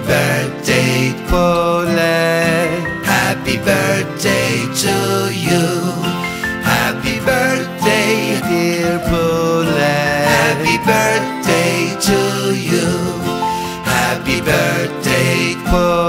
birthday, Paulette. Happy birthday to you. Happy birthday, dear Paulette. Happy birthday to you. Happy birthday, Paulette.